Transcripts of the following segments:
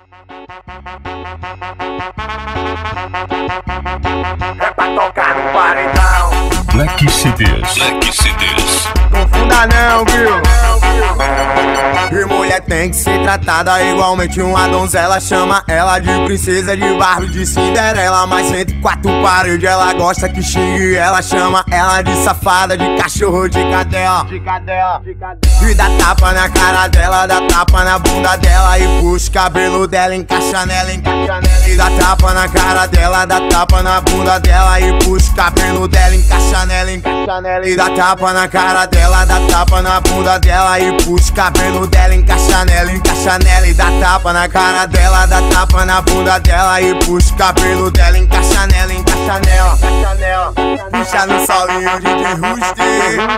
É pra tocar no paredão. Black CDs. Black CDs. Confunda não, viu? E mulher tem que ser tratada igualmente uma donzela. Chama ela de princesa, de Barbie, de Cinderela. Mas entre quatro paredes ela gosta que xingue. Ela chama ela de safada, de cachorro, de cadela. E dá tapa na cara dela, dá tapa na bunda dela. E puxa o cabelo dela, encaixa nela, encaixa nela. E dá tapa na cara dela, dá tapa na bunda dela. E puxa o cabelo dela, encaixa nela, encaixa nela. E dá tapa na cara dela, dá tapa na bunda dela. E puxa o cabelo dela, encaixa nela, encaixa nela. E dá tapa na cara dela, dá tapa na bunda dela. E puxa o cabelo dela, encaixa nela, encaixa nela, encaixa nela. Puxa no solinho de Rusti.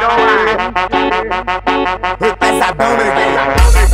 Pesadão, neguinho.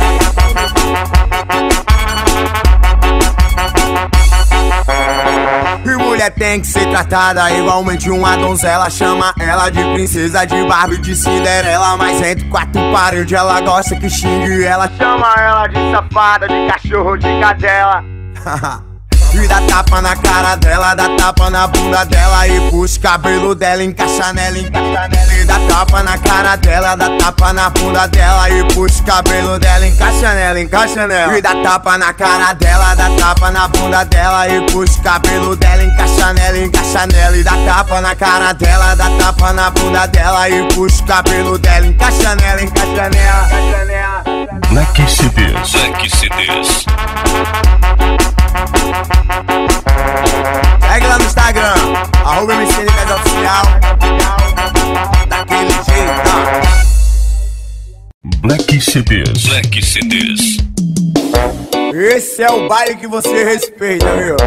E mulher tem que ser tratada igualmente uma donzela. Chama ela de princesa, de Barbie, de Cinderela. Mas entre quatro paredes ela gosta que xingue. Ela chama ela de safada, de cachorro, de cadela. E dá tapa na cara dela, dá tapa na bunda dela. E puxa o cabelo dela, encaixa nela, encaixa nela. E dá tapa na cara dela, dá tapa na bunda dela. E puxa o cabelo dela, encaixa nela, encaixa nela. E dá tapa na cara dela, dá tapa na bunda dela. E puxa o cabelo dela, encaixa nela, encaixa nela. E dá tapa na cara dela, dá tapa na bunda dela. E puxa o cabelo dela, encaixa nela, encaixa nela, encaixa nela. Black CDs. Black CDs. Segue lá no Instagram, @MCNPesoficial. Daquele jeito. Black CDs. Black CDs. Esse é o baile que você respeita, meu.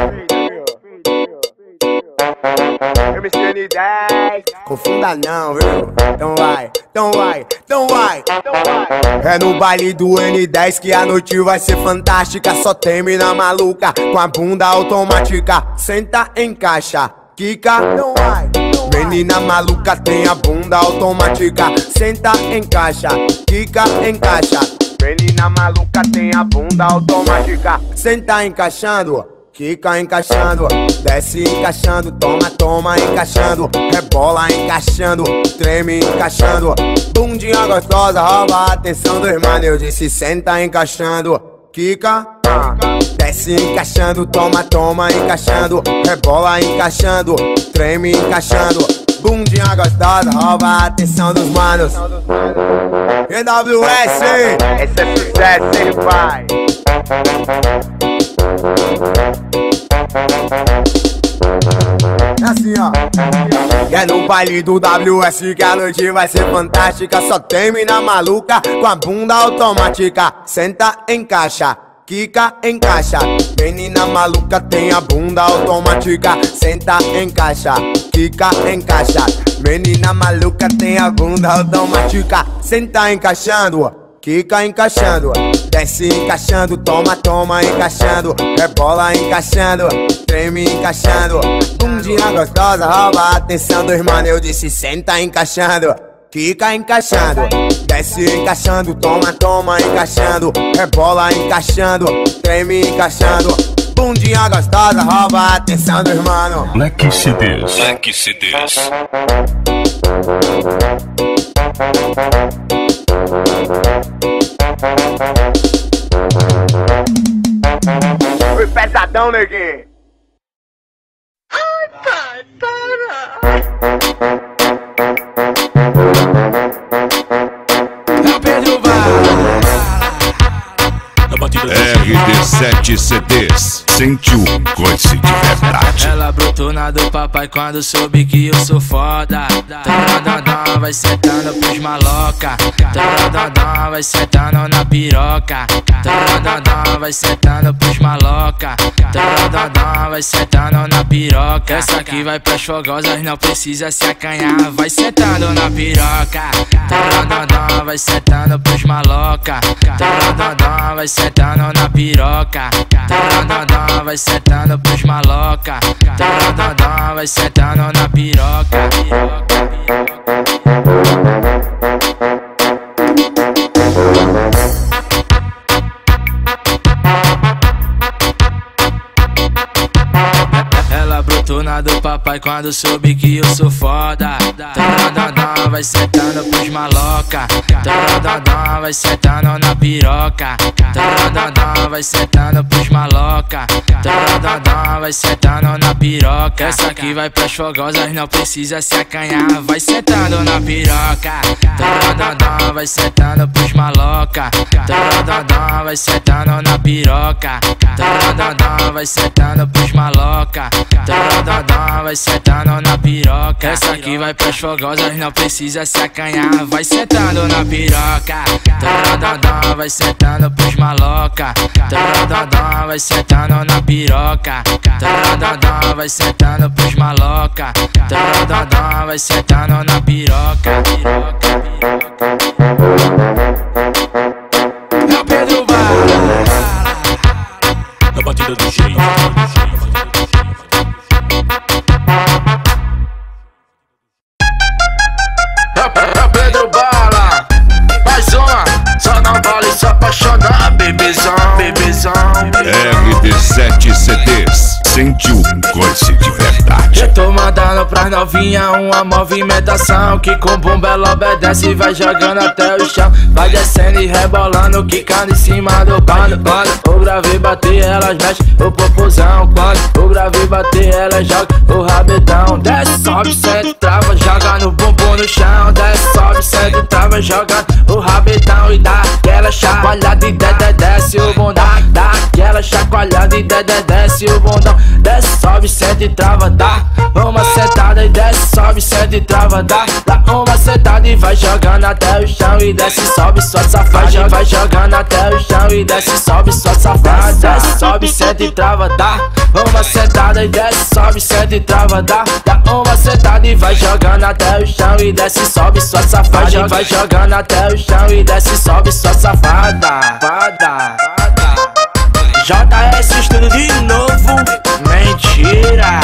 MCN10. Confunda não, viu? Então vai, então vai, então vai, então vai. É no baile do N10 que a noite vai ser fantástica. Só tem mina maluca com a bunda automática. Senta, encaixa, quica, não vai. Menina maluca tem a bunda automática. Senta, encaixa, quica, encaixa. Menina maluca tem a bunda automática. Senta encaixando, quica encaixando, desce encaixando, toma, toma encaixando, rebola encaixando, treme encaixando. Bundinha gostosa, rouba a atenção dos manos. Eu disse senta encaixando, quica, desce encaixando, toma, toma encaixando, rebola encaixando, treme encaixando. Bundinha gostosa, rouba a atenção dos manos. EWS, esse é sucesso, hein, pai? É assim, ó. E é no baile do WS que a noite vai ser fantástica. Só tem mina maluca com a bunda automática. Senta, encaixa, quica, encaixa. Menina maluca tem a bunda automática. Senta, encaixa, quica, encaixa. Menina maluca tem a bunda automática. Senta encaixando, quica encaixando, desce encaixando, toma, toma encaixando, rebola encaixando, treme encaixando. Bundinha gostosa, rouba a atenção dos manos. Eu disse senta encaixando, quica encaixando, desce encaixando, toma, toma encaixando, rebola encaixando, treme encaixando. Bundinha gostosa, rouba a atenção dos manos. Black CDs. Black CDs. Foi pesadão, neguinho. Ai, pai, para! É o Pedro RD7 CDs. Sente o coice de verdade. Ela brotou na do papai quando soube que eu sou foda. Taradadá, vai sentando pros maloca. Taradadá, vai sentando na piroca. Taradadá, vai sentando pros maloca. Taradadá, vai sentando na piroca. Essa aqui vai pras fogosas, não precisa se acanhar. Vai sentando na piroca. Taradadá, vai sentando pros maloca. Taradadá, vai sentando na piroca. Taradadá, vai sentando pros maloca. Taradadá, vai sentando na piroca. Zona do papai quando soube que eu sou foda. Taradadá, vai sentando pros maloca. Taradadá, vai sentando na piroca. Taradadá, vai sentando pros maloca. Taradadá, vai sentando na piroca. Essa aqui vai pras fogosas, não precisa se acanhar. Vai sentando na piroca. Taradadá, vai sentando pros maloca. Taradadá, vai sentando na piroca. Taradadá, vai sentando pros maloca. Taradadá, vai sentando na piroca. Essa aqui vai pras fogosas, não precisa se acanhar. Vai sentando na piroca. Taradadá, vai sentando pros maloca. Taradadá, vai sentando na piroca. Taradadá, vai sentando pros maloca. Taradadá, vai sentando na piroca. É o Pedro Bala, na batida do jeito. É Pedro Bala, mais uma. Só não vale se apaixonar, bebezão, bebezão. RD7 CDs, sente o coice de verdade. Eu tô mandando pras novinha uma movimentação que com bumba ela obedece e vai jogando até o chão. Vai descendo e rebolando, quicando em cima do pano. Quando o grave bater, elas mexem o popozão. Quando o grave bater, elas jogam o rabetão. Desce, sobe, sente, trava, joga no bumbum no chão. Desce, sobe, sente, trava, joga o rabetão. E dá aquela chacoalhada e desce o bundão. Dá aquela chacoalhada e desce o bundão. Desce, sobe, sente e trava, dá uma sentada e desce, sobe, sente e trava, dá uma sentada e vai jogando até o chão e desce, sobe, sua safada. Vai jogando até o chão e desce, sobe, sua safada. Desce, sobe, sente e trava, dá uma sentada e desce, sobe, sente e trava, dá uma sentada e vai jogando até o chão e desce, sobe, sua safada. Vai jogando até o chão e desce, sobe, sua safada. JS Estúdio de novo, mentira.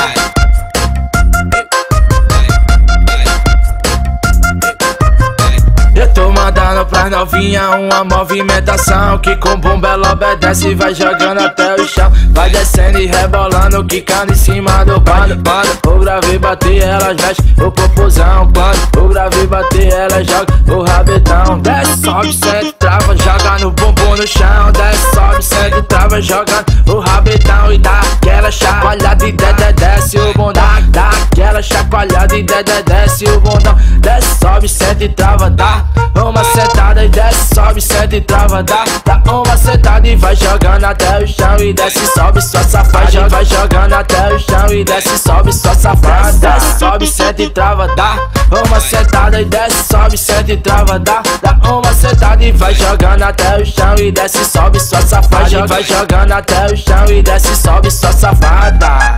Eu tô mandando pras novinha uma movimentação que com bumba ela obedece e vai jogando até o chão. Vai descendo e rebolando, quicando em cima do pano. Quando o grave bater, elas mexem o popozão. Quando o grave bater, elas jogam o rabetão. Desce, sobe, sente, trava, joga no bumbum no chão. Desce, sobe, sente, trava, jogando o rabetão. E dá aquela chacoalhada e desce o bundão. Dá aquela chacoalhada e desce o bundão. Desce, sobe, sente, trava, dá uma sentada e desce, sobe, sente e trava, dá uma sentada e vai jogando até o chão e desce, sobe, sua safada. Vai jogando até o chão e desce, sobe, sua safada. Desce, sobe, sente e trava, dá uma sentada e desce, sobe, sente e trava, dá uma sentada e vai jogando até o chão e desce, sobe, sua safada. Vai jogando até o chão e desce, sobe, sua safada.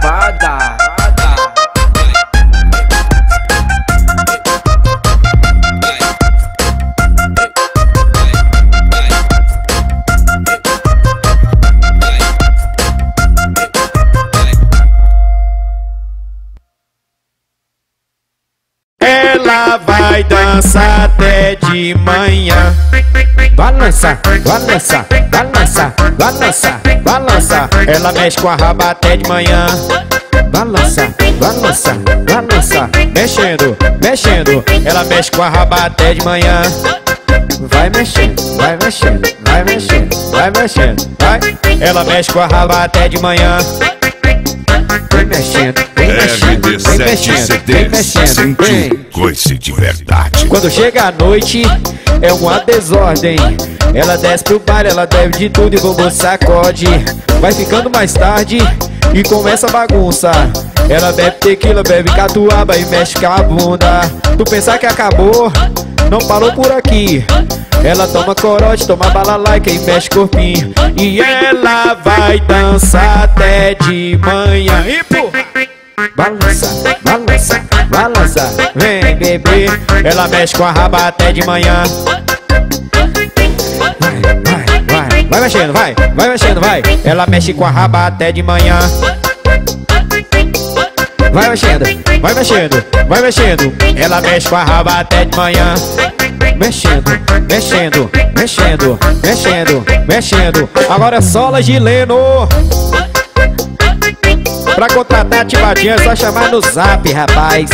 Ela vai dançar até de manhã. Balança, balança, balança, balança, balança. Ela mexe com a raba até de manhã. Balança, balança, balança. Mexendo, mexendo. Ela mexe com a raba até de manhã. Vai mexendo, vai mexendo, vai mexendo, vai mexendo, vai. Ela mexe com a raba até de manhã. Vem mexendo, vem mexendo, vem mexendo, vem mexendo, sente o coice de verdade. Quando chega a noite, é uma desordem. Ela desce pro baile, ela bebe de tudo e bumbum sacode. Vai ficando mais tarde e começa a bagunça. Ela bebe tequila, bebe catuaba e mexe com a bunda. Tu pensar que acabou, não parou por aqui. Ela toma corote, toma balalaica e mexe corpinho. E ela vai dançar até de manhã. E pô, balança, balança, balança. Vem bebê, ela mexe com a raba até de manhã. Vai mexendo, vai mexendo, vai. Ela mexe com a raba até de manhã. Vai mexendo, vai mexendo, vai mexendo. Ela mexe com a raba até de manhã. Mexendo, mexendo, mexendo, mexendo, mexendo. Agora é sola de Leno. Pra contratar ativadinha é só chamar no zap, rapaz.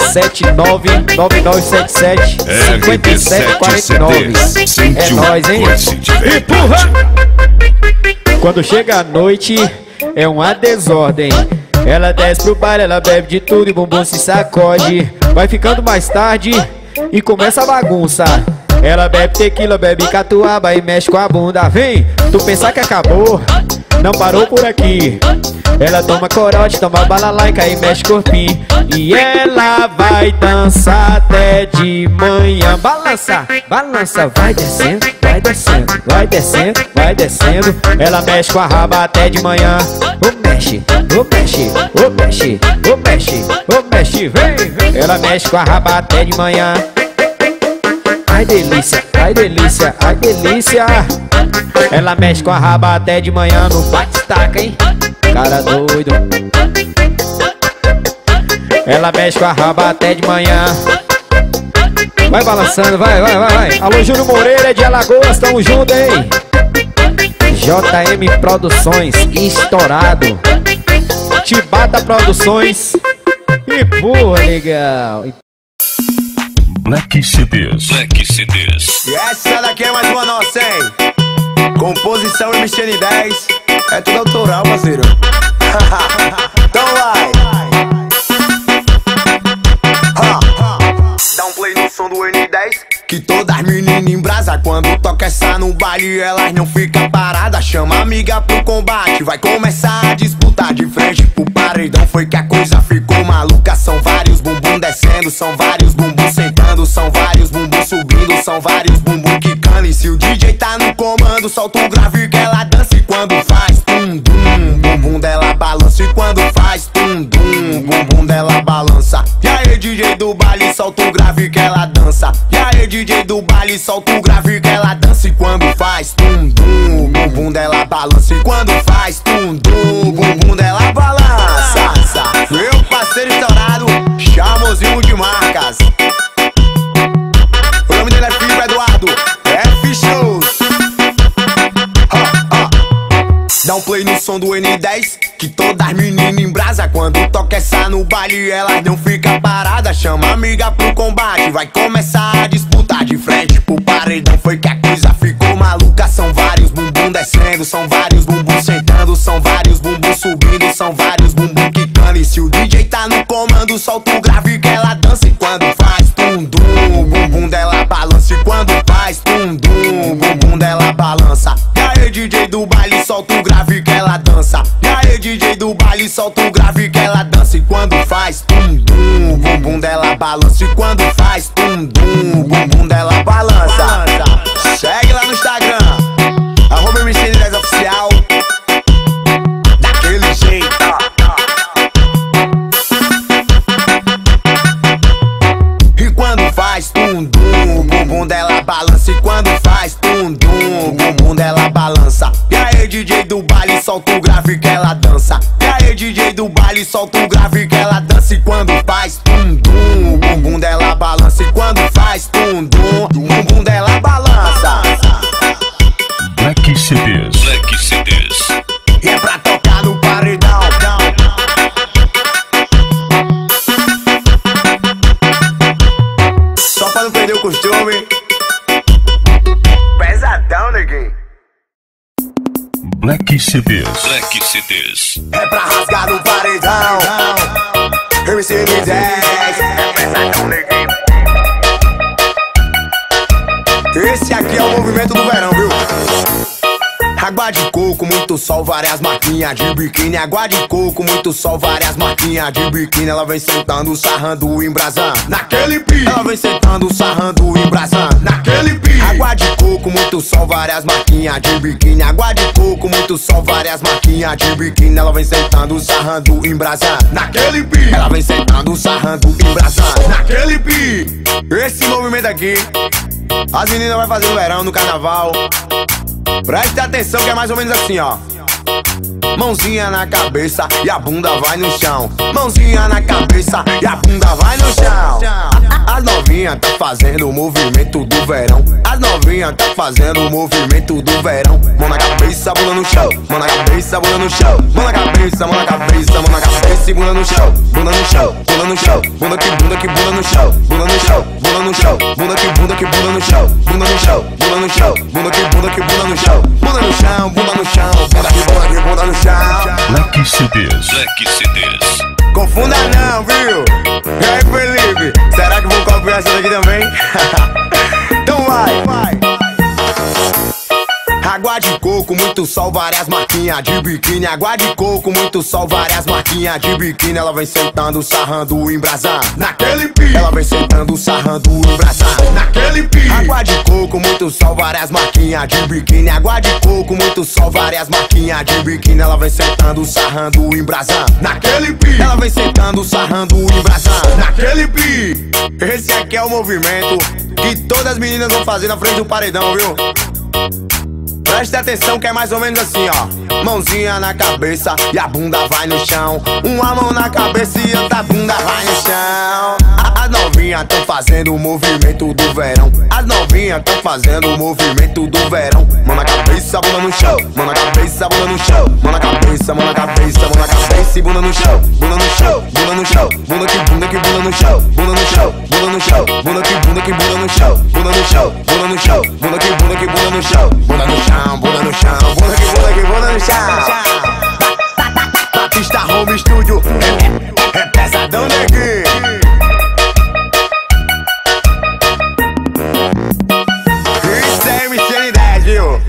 779-9977-5749. É nóis, hein? Empurra! Quando chega a noite, é uma desordem. Ela desce pro baile, ela bebe de tudo e bumbum se sacode. Vai ficando mais tarde e começa a bagunça. Ela bebe tequila, bebe catuaba e mexe com a bunda. Vem, tu pensar que acabou, não parou por aqui. Ela toma corote, toma balalaica e mexe corpinho. E ela vai dançar até de manhã. Balança, balança, vai descendo, vai descendo, vai descendo, vai descendo. Ela mexe com a raba até de manhã. Ô mexe, ô mexe, ô mexe, ô mexe, ô mexe, vem, vem. Ela mexe com a raba até de manhã. Ai delícia, ai delícia, ai delícia. Ela mexe com a raba até de manhã no bate-staca, hein? Cara doido. Ela mexe com a raba até de manhã. Vai balançando, vai, vai, vai, vai. Alô, Júnior Moreira de Alagoas, tamo junto, hein? JM Produções, estourado. Tibata Produções. E porra, legal. Black CDs. Black CDs. E essa daqui é mais uma nossa, hein? Composição MCN10. É tudo autoral, parceiro. Então vai. Dá um play no som do N10. Que todas as meninas em brasa. Quando toca essa no baile, elas não ficam paradas. Chama a amiga pro combate. Vai começar a disputar de frente pro paredão. Foi que a coisa ficou maluca. São vários bumbum descendo, são vários bumbum sentando, são vários bumbum subindo, são vários bumbum quicando. E se o DJ tá no comando, solta o grave que ela dança. E quando faz tum-dum, bumbum dela balança. E quando faz tum-dum, bumbum dela balança. E aí DJ do baile, solta o grave que ela dança. E aí DJ do baile, solta o grave que ela dança. E quando faz tum-dum, bumbum dela balança. E quando faz tum-dum, bumbum dela balança. Meu parceiro estourado, Chamozinho de marcas. O nome dele é Filipe Eduardo, F Shows. Dá um play no som do N10. Que todas as meninas em brasa. Quando toca essa no baile, elas não ficam paradas. Chama a amiga pro combate. Vai começar a disputar de frente pro paredão. Foi que a coisa ficou maluca. São vários bumbum descendo, são vários bumbum sentando, são vários bumbum subindo, são vários bumbum quicando. E se o DJ tá no comando, solta o grave que ela dança. E quando faz tum-dum, o bumbum dela balança. E quando faz tum-dum, o bumbum dela balança. E aí DJ do baile, solta o grave que ela dança. E aí DJ do baile, solta o grave que ela dança. E quando faz tum-dum, o bumbum dela balança. E quando faz tum-dum, o bumbum dela balança. Segue lá no Instagram, @MCN10 Oficial. Daquele jeito. E quando faz tum-dum, o bumbum dela balança. E quando faz tum-dum, o bumbum dela balança. E aí DJ do baile, solta o grave que ela dança. E aí DJ do baile, solta o grave que ela dança. E quando faz tum-dum, o bumbum dela balança. E quando faz tum-dum, o bumbum dela balança. Black CDs. Black CDs. E é pra tocar no paredão. Só pra não perder o costume. Pesadão, neguinho. Black CDs. Black CDs. É pra rasgar no paredão. MCN10. É pesadão, neguinho. Esse aqui é o movimento do verão, viu? Água de coco, muito sol, várias marquinhas de biquíni. Água de coco, muito sol, várias marquinhas de biquíni. Ela vem sentando, sarrando, embrasando naquele pique. Ela vem sentando, sarrando, embrasando naquele pique. Água de coco, muito sol, várias marquinhas de biquíni. Água de coco, muito sol, várias marquinhas de biquíni. Ela vem sentando, sarrando, embrasando naquele pique. Ela vem sentando, sarrando, embrasando naquele pique. Esse movimento aqui as meninas vão fazer no verão, no carnaval. Preste atenção que é mais ou menos assim, ó. Mãozinha na cabeça e a bunda vai no chão. Mãozinha na cabeça e a bunda vai no chão. As novinhas tá fazendo o movimento do verão. As novinhas tá fazendo o movimento do verão. Mão na cabeça, bunda no chão. Mão na cabeça, bunda no chão. Mão na cabeça, mão na cabeça, mão na cabeça e bunda no chão. Bunda no chão, bunda no chão. Bunda que bunda no chão. Bunda no chão, bunda no chão. Bunda que bunda no chão. Bunda no chão, bunda no chão. Bunda que bunda no chão. Bunda no chão, bunda no chão. Bunda que bunda no chão. Leque CDs. Confunda não, viu? E aí, Felipe? Será que vou copiar essa daqui também? Então vai. Água de coco, muito sol, várias marquinhas de biquíni. Água de coco, muito sol, várias marquinhas de biquíni. Ela vem sentando, sarrando, embrasando naquele pique. Ela vem sentando, sarrando, embrasando naquele pique. Água de coco, muito sol, várias marquinhas de biquíni. Água de coco, muito sol, várias marquinhas de biquíni. Ela vem sentando, sarrando, embrasando naquele pique. Ela vem sentando, sarrando, embrasando naquele pique. Esse aqui é o movimento que todas as meninas vão fazer na frente do paredão, viu? Preste atenção que é mais ou menos assim, ó. Mãozinha na cabeça e a bunda vai no chão. Uma mão na cabeça e outra bunda vai no chão. As novinhas tão fazendo o movimento do verão. As novinhas tão fazendo o movimento do verão. Mão na cabeça, bunda no chão. Mão na cabeça, bunda no chão. Mão na cabeça, mão na cabeça, mão na cabeça e bunda no chão. Bunda no chão, bunda no chão. Bunda que bunda no chão. Bunda no chão, bunda no chão. Bunda que bunda no chão. Bunda no chão, bunda no chão. Bunda que bunda no chão. Bunda no chão, bunda no chão. Bunda que bunda no chão. Batista Home Studio é pesadão, neguinho. Isso é MC10, viu?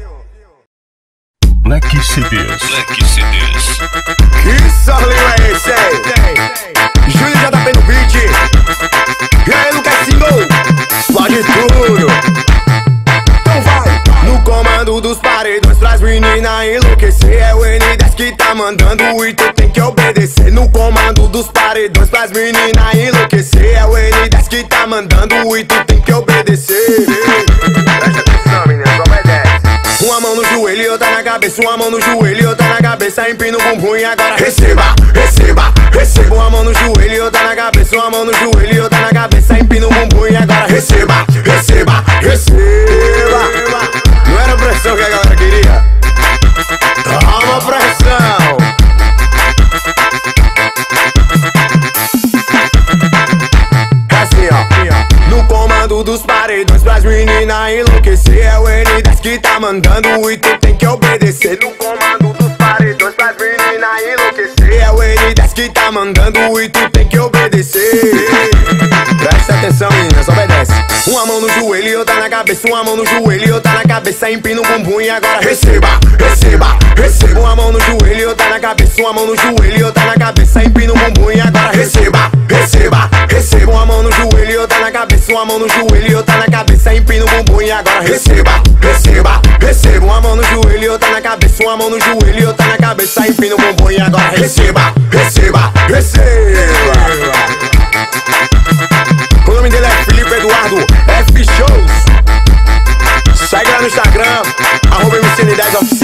Leque CDs. Que sorlinho é esse, hein? Júlio JP no beat. E aí, Lucasinho? Explode tudo. Então vai. No comando dos paredões pras meninas enlouquecer. É o N10 que tá mandando e tu tem que obedecer. No comando dos paredões pras meninas enlouquecer. É o N10 que tá mandando e tu tem que obedecer. Presta atenção, meninas, obedece. Uma mão no joelho e outra na cabeça. Uma mão no joelho e outra na cabeça. Empina o bumbum e agora receba, receba, receba. Uma mão no joelho e outra na cabeça. Uma mão no joelho e outra na cabeça. Empina o bumbum e agora receba, receba, receba. Não era a pressão que a galera queria? Toma pressão. Assim, ó. No comando dos paredões pras meninas enlouquecer. É o N10 que tá mandando e tu tem que obedecer. No comando dos paredões pras meninas enlouquecer. É o N10 que tá mandando e tu tem que obedecer. Presta atenção, meninas, obedece. Uma mão no joelho e outra na cabeça. Uma mão no joelho e outra na cabeça. Empina o bumbum e agora receba, receba, receba. Uma mão no joelho e outra na cabeça. Uma mão no joelho e outra na cabeça. Empina o bumbum e agora receba, receba, receba. Uma mão no joelho e outra na cabeça. Uma mão no joelho e outra na cabeça. Empina o bumbum e agora receba, receba, receba. Uma mão no joelho e outra na cabeça. Uma mão no joelho e outra na cabeça. Empina o bumbum e agora receba, receba, receba. O nome dele é Felipe Eduardo F Shows. Segue lá no Instagram, @MC10Oficial.